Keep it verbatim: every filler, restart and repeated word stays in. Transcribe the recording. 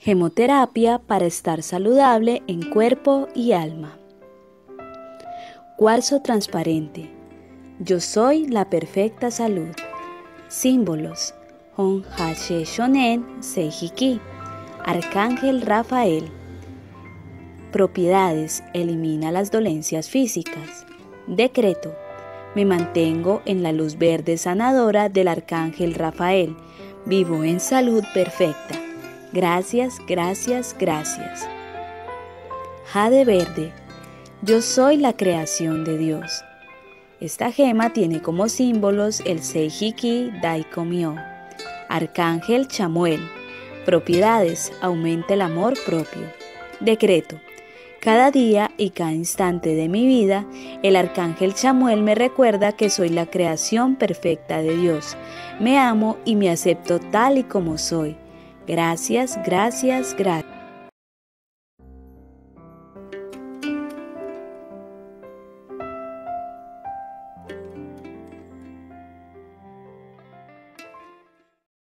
Gemoterapia para estar saludable en cuerpo y alma. Cuarzo transparente. Yo soy la perfecta salud. Símbolos. Hon Hache Shonen Seihiki. Arcángel Rafael. Propiedades. Elimina las dolencias físicas. Decreto. Me mantengo en la luz verde sanadora del Arcángel Rafael. Vivo en salud perfecta. Gracias, gracias, gracias. Jade verde. Yo soy la creación de Dios. Esta gema tiene como símbolos el Seihiki Daikomyo. Arcángel Chamuel. Propiedades. Aumenta el amor propio. Decreto. Cada día y cada instante de mi vida, el Arcángel Chamuel me recuerda que soy la creación perfecta de Dios. Me amo y me acepto tal y como soy. Gracias, gracias, gracias.